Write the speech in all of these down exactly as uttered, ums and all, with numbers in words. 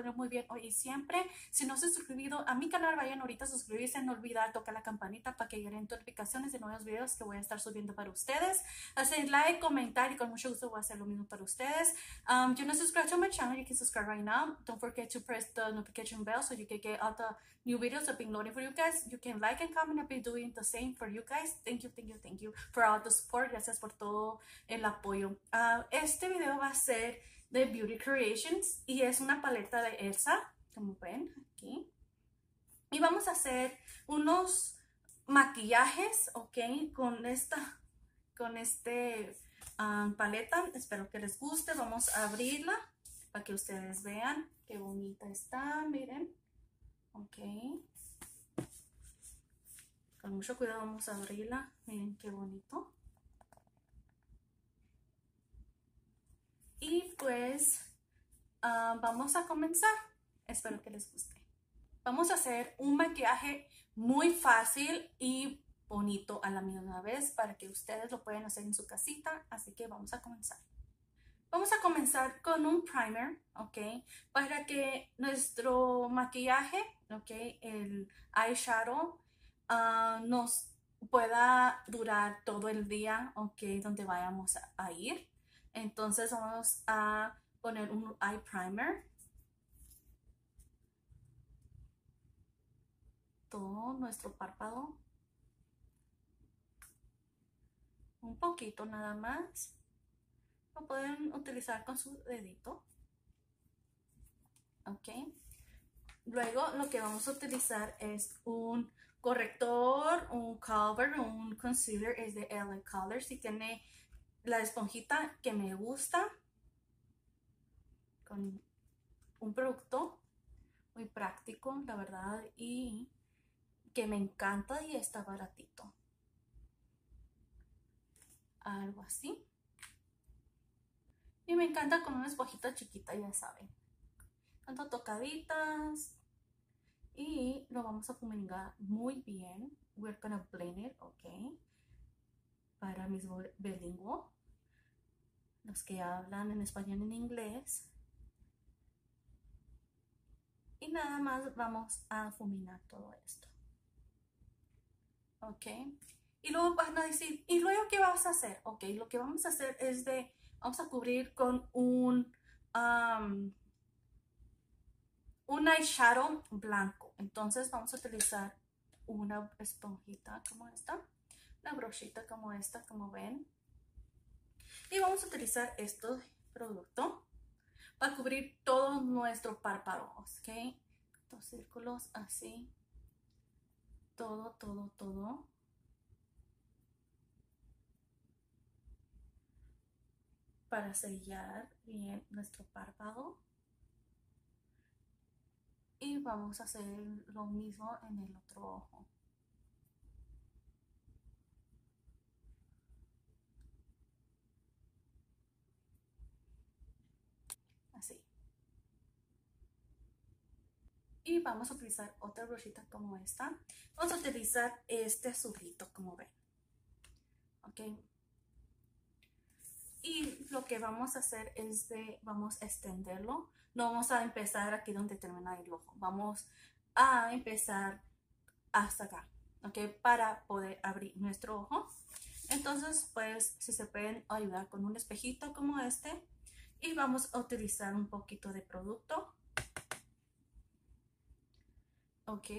poner muy bien hoy y siempre. Si no se han suscrito a mi canal, vayan ahorita a suscribirse, no olvidar tocar la campanita para que lleguen notificaciones de nuevos videos que voy a estar subiendo para ustedes. Hacer like, comentar y con mucho gusto voy a hacer lo mismo para ustedes. Um, if you're not subscribed to my channel, you can subscribe right now. Don't forget to press the notification bell so you can get all the new videos that I've been loading for you guys. You can like and comment. I'll be doing the same for you guys. Thank you, thank you, thank you for all the support. Gracias por todo el apoyo. Uh, este video va a ser de Beauty Creations y es una paleta de Elsa, como ven aquí. Y vamos a hacer unos maquillajes, ok, con esta, con este um, paleta. Espero que les guste. Vamos a abrirla para que ustedes vean qué bonita está, miren. Ok. Con mucho cuidado vamos a abrirla. Miren qué bonito. Y pues uh, vamos a comenzar. Espero que les guste. Vamos a hacer un maquillaje muy fácil y bonito a la misma vez para que ustedes lo puedan hacer en su casita. Así que vamos a comenzar. Vamos a comenzar con un primer, ¿ok? Para que nuestro maquillaje, ¿ok? El eyeshadow uh, nos pueda durar todo el día, ¿ok? Donde vayamos a, a ir. Entonces vamos a poner un eye primer. Todo nuestro párpado. Un poquito nada más. Lo pueden utilizar con su dedito. Ok. Luego lo que vamos a utilizar es un corrector, un cover, un concealer. Es de L A Colors y tiene la esponjita que me gusta. Con un producto muy práctico, la verdad. Y que me encanta y está baratito. Algo así. Y me encanta con una esponjita chiquita, ya saben. Tanto tocaditas. Y lo vamos a fumigar muy bien. We're gonna blend it, ok. Para mis bilingües. Los que hablan en español y en inglés. Y nada más vamos a fumigar todo esto. Ok. Y luego van a decir, ¿y luego qué vas a hacer? Ok, lo que vamos a hacer es de, vamos a cubrir con un, um, un eyeshadow blanco. Entonces vamos a utilizar una esponjita como esta, una brochita como esta, como ven. Y vamos a utilizar este producto para cubrir todo nuestro párpado, ok. Dos círculos así. Todo, todo, todo. Para sellar bien nuestro párpado. Y vamos a hacer lo mismo en el otro ojo. Así. Y vamos a utilizar otra brochita como esta. Vamos a utilizar este azulito, como ven. Ok. Y lo que vamos a hacer es de, vamos a extenderlo. No vamos a empezar aquí donde termina el ojo. Vamos a empezar hasta acá, ok, para poder abrir nuestro ojo. Entonces, pues, si se pueden ayudar con un espejito como este. Y vamos a utilizar un poquito de producto. Ok.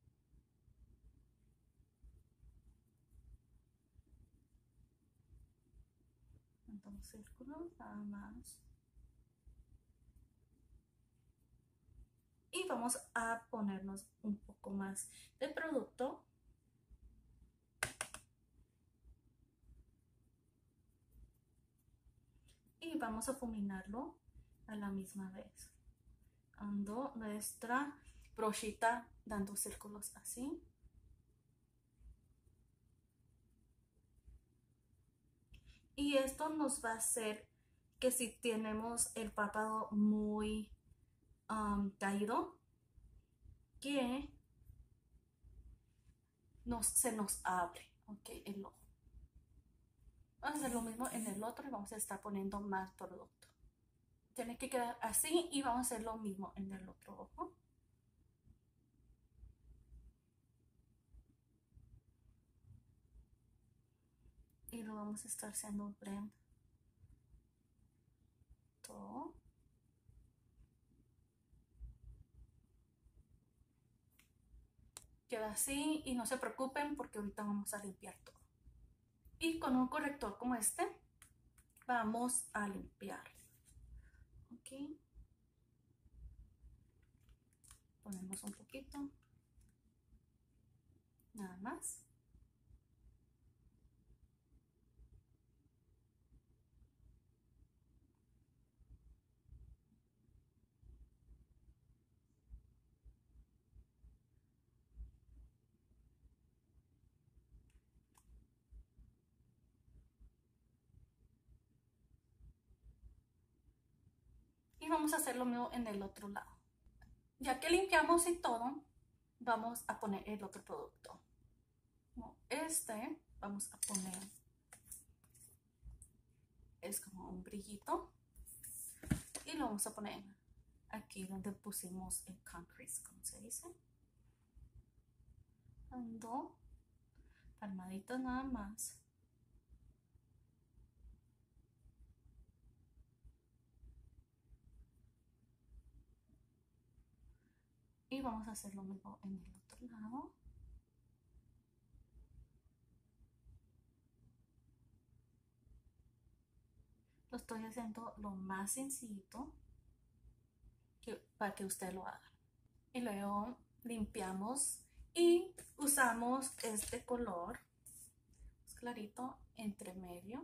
Entonces, círculos, nada más. Y vamos a ponernos un poco más de producto. Y vamos a fuminarlo a la misma vez. Dando nuestra brochita, dando círculos así. Y esto nos va a hacer que si tenemos el párpado muy um, caído, que nos, se nos abre, ok, el ojo. Vamos a hacer lo mismo en el otro y vamos a estar poniendo más producto. Tiene que quedar así y vamos a hacer lo mismo en el otro ojo. Y lo vamos a estar haciendo blend todo. Queda así y no se preocupen porque ahorita vamos a limpiar todo. Y con un corrector como este vamos a limpiar. Ok. Ponemos un poquito. Nada más. Y vamos a hacer lo mismo en el otro lado. Ya que limpiamos y todo, vamos a poner el otro producto. Como este, vamos a poner, es como un brillito. Y lo vamos a poner aquí donde pusimos el concrete, como se dice. Ando palmaditos nada más. Y vamos a hacer lo mismo en el otro lado. Lo estoy haciendo lo más sencillito que, para que usted lo haga. Y luego limpiamos y usamos este color clarito entre medio.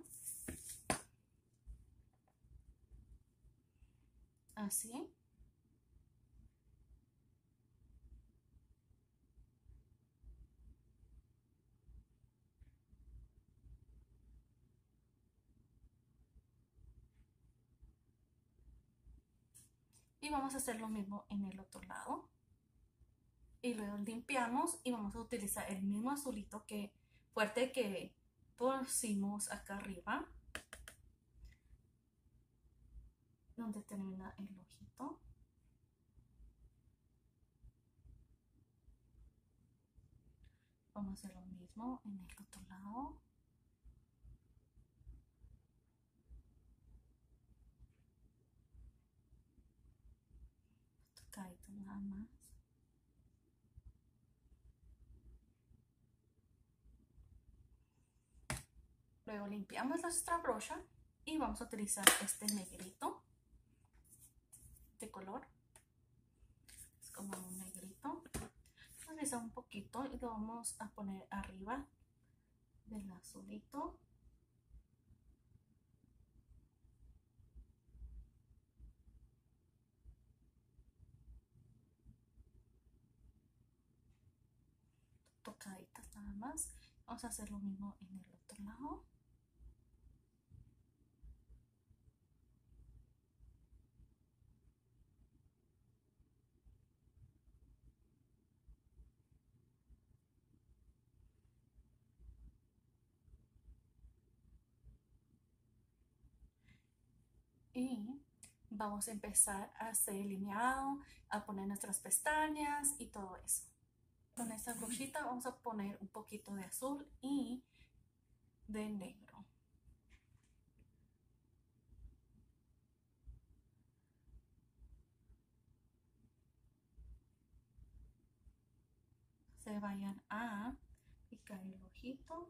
Así. Y vamos a hacer lo mismo en el otro lado. Y luego limpiamos y vamos a utilizar el mismo azulito que fuerte que pusimos acá arriba, donde termina el ojito. Vamos a hacer lo mismo en el otro lado. Tocadito nada más. Luego limpiamos nuestra brocha y vamos a utilizar este negrito de color. Es como un negrito. Utilizar un poquito y lo vamos a poner arriba del azulito. Tocaditas nada más. Vamos a hacer lo mismo en el otro lado. Y vamos a empezar a hacer delineado, a poner nuestras pestañas y todo eso. Con esta brochita vamos a poner un poquito de azul y de negro. Se vayan a picar el ojito.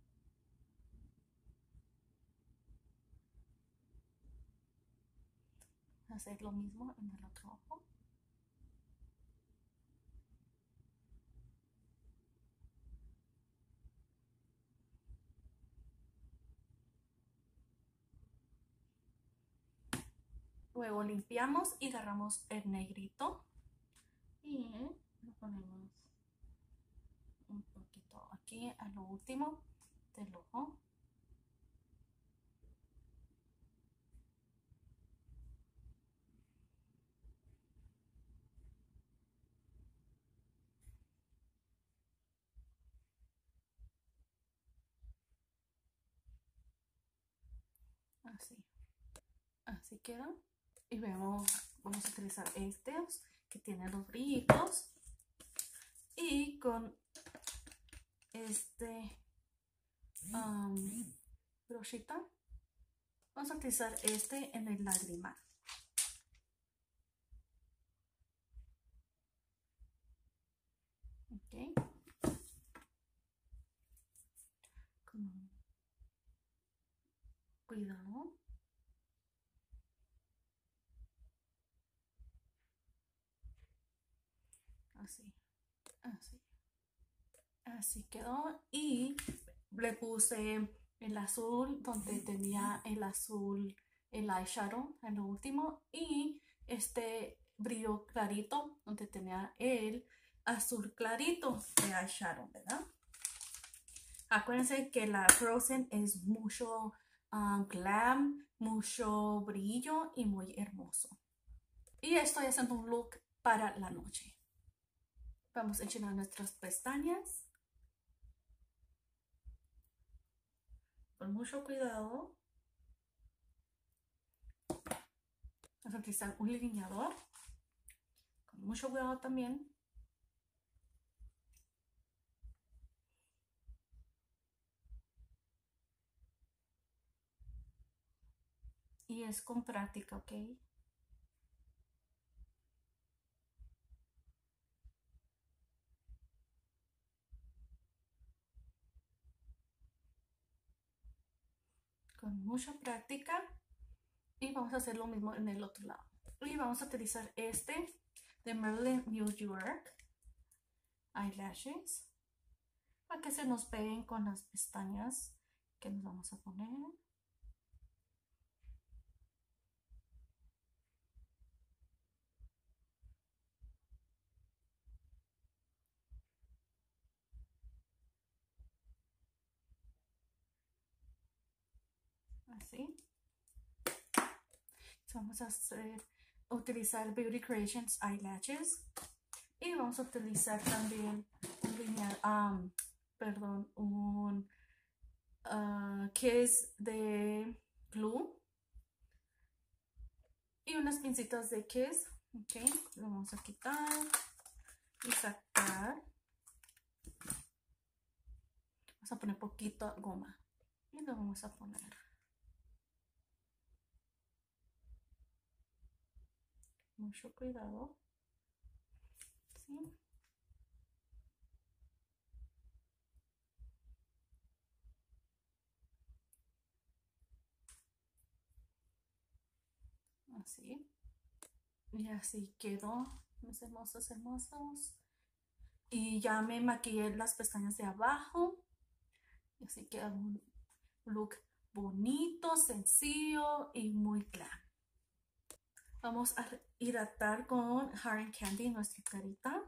Hacer lo mismo en el otro ojo. Luego limpiamos y agarramos el negrito y lo ponemos un poquito aquí a lo último del ojo. Así. Así queda. Y vemos, vamos a utilizar estos que tienen los brillitos. Y con este um, brochita vamos a utilizar este en el lagrimal. Ok. Con cuidado. Así, así. Así quedó. Y le puse el azul donde tenía el azul, el eyeshadow en lo último. Y este brillo clarito donde tenía el azul clarito de eyeshadow, ¿verdad? Acuérdense que la Frozen es mucho um, glam, mucho brillo y muy hermoso. Y estoy haciendo un look para la noche. Vamos a enchinar nuestras pestañas. Con mucho cuidado. Vamos a utilizar un delineador. Con mucho cuidado también. Y es con práctica, ¿ok? Con mucha práctica. Y vamos a hacer lo mismo en el otro lado. Y vamos a utilizar este de Maybelline New York Eyelashes para que se nos peguen con las pestañas que nos vamos a poner. Así. Vamos a hacer, utilizar Beauty Creations Eyelashes. Y vamos a utilizar también un lineal, um, perdón, un uh, Kiss de Glue. Y unas pincitas de Kiss. Ok, lo vamos a quitar y sacar. Vamos a poner poquito goma. Y lo vamos a poner. Mucho cuidado. ¿Sí? Así. Y así quedó. Mis hermosos, hermosos. Y ya me maquillé las pestañas de abajo. Y así queda un look bonito, sencillo y muy glam. Vamos a hidratar con Hard Candy nuestra carita.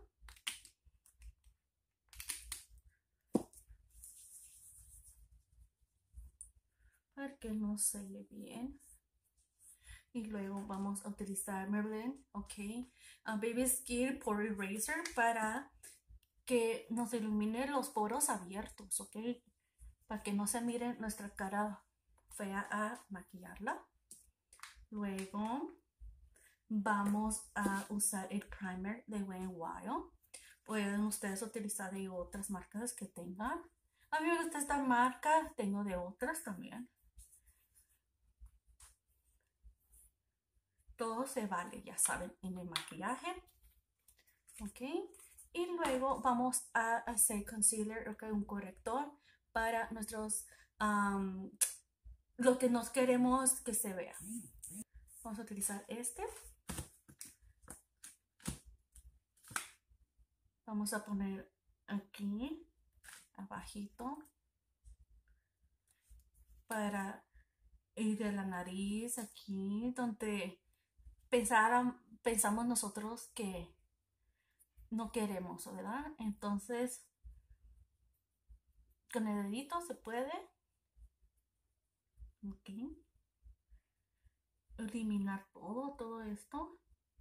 Para que nos selle bien. Y luego vamos a utilizar Maybelline, ok, uh, Baby Skin Pore Eraser para que nos ilumine los poros abiertos, ok, para que no se mire nuestra cara fea a maquillarla. Luego vamos a usar el primer de Wet n Wild. Pueden ustedes utilizar de otras marcas que tengan. A mí me gusta esta marca, tengo de otras también. Todo se vale, ya saben, en el maquillaje. Ok. Y luego vamos a hacer concealer, ok, un corrector para nuestros, um, lo que nos queremos que se vea. Vamos a utilizar este. Vamos a poner aquí, abajito, para ir de la nariz, aquí, donde pensaran, pensamos nosotros que no queremos, ¿verdad? Entonces, con el dedito se puede, ok, eliminar todo, todo esto,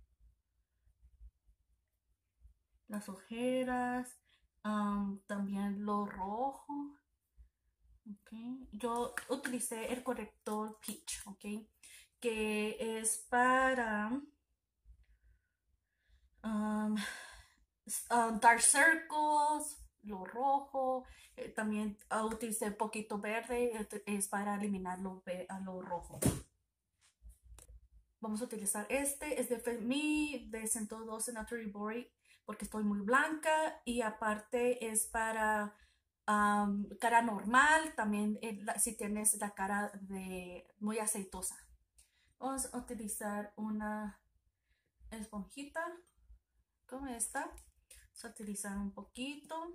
las ojeras, um, también lo rojo, ok. Yo utilicé el corrector Peach, ok, que es para um, um, dark circles, lo rojo. Eh, también uh, utilicé poquito verde, eh, es para eliminar lo, a lo rojo. Vamos a utilizar este, es de mi de ciento doce Natural Body porque estoy muy blanca y aparte es para um, cara normal, también eh, la, si tienes la cara de muy aceitosa. Vamos a utilizar una esponjita como esta. Vamos a utilizar un poquito.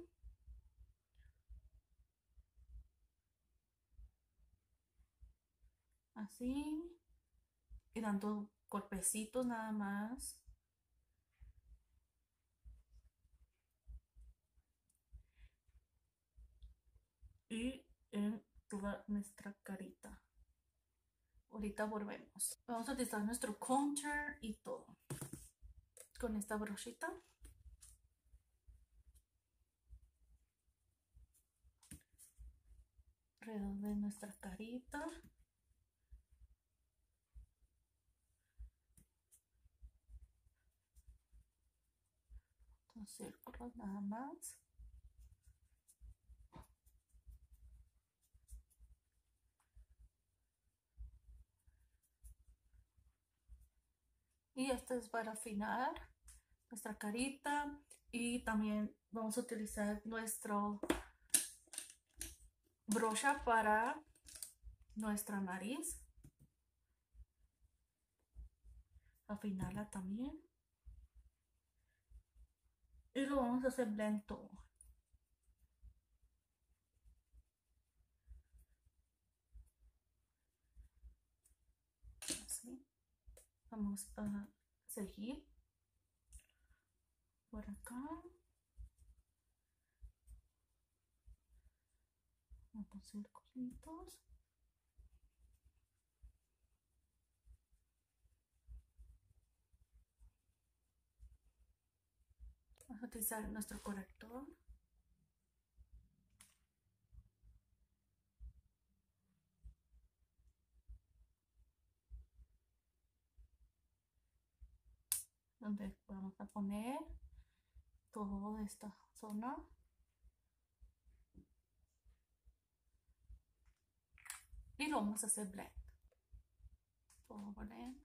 Así. Y dando golpecitos nada más. Y en toda nuestra carita. Ahorita volvemos. Vamos a utilizar nuestro contour y todo. Con esta brochita. Alrededor de nuestra carita. Dos círculos nada más. Y esto es para afinar nuestra carita. Y también vamos a utilizar nuestro brocha para nuestra nariz. Afinarla también. Y lo vamos a hacer blend todo. Así. Vamos a seguir por acá. Otros circulitos. Vamos a utilizar nuestro corrector. Donde vamos a poner toda esta zona. Y lo vamos a hacer blend. Todo blend.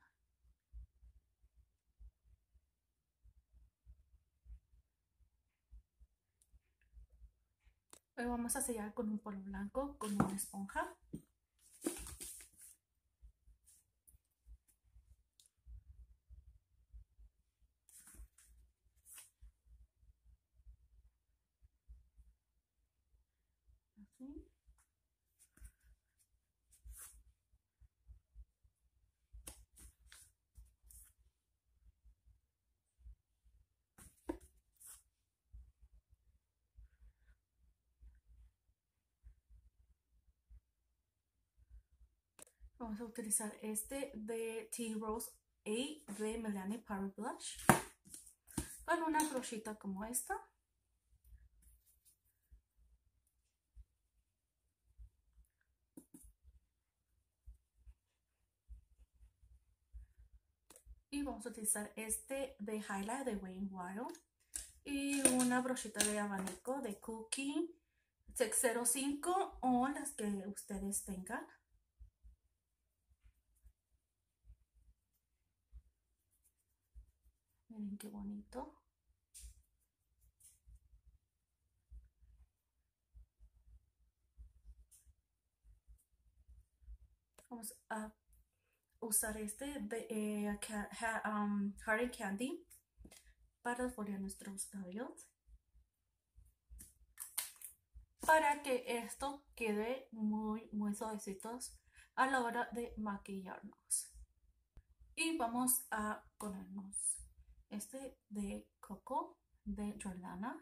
Hoy vamos a sellar con un polvo blanco, con una esponja. Así. Vamos a utilizar este de Tea Rose eight de Milani Power Blush con una brochita como esta. Y vamos a utilizar este de Highlight de Wayne Wild y una brochita de abanico de Cookie cero cinco o las que ustedes tengan. Miren qué bonito. Vamos a usar este de eh, um, Hard Candy para esfoliar nuestros labios. Para que esto quede muy, muy suavecitos a la hora de maquillarnos. Y vamos a ponernos este de Coco de Jordana.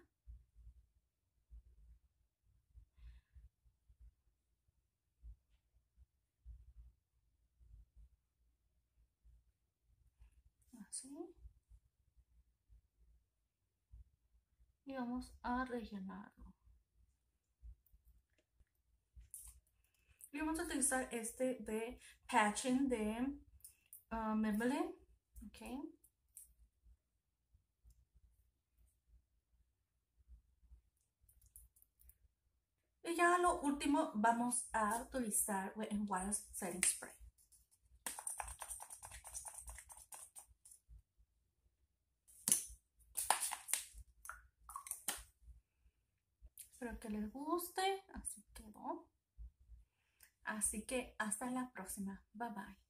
Así. Y vamos a rellenarlo. Y vamos a utilizar este de Patching de uh, Maybelline. Ok. Y ya lo último vamos a utilizar Wet n Wild Setting Spray. Espero que les guste. Así quedó. Así que hasta la próxima. Bye bye.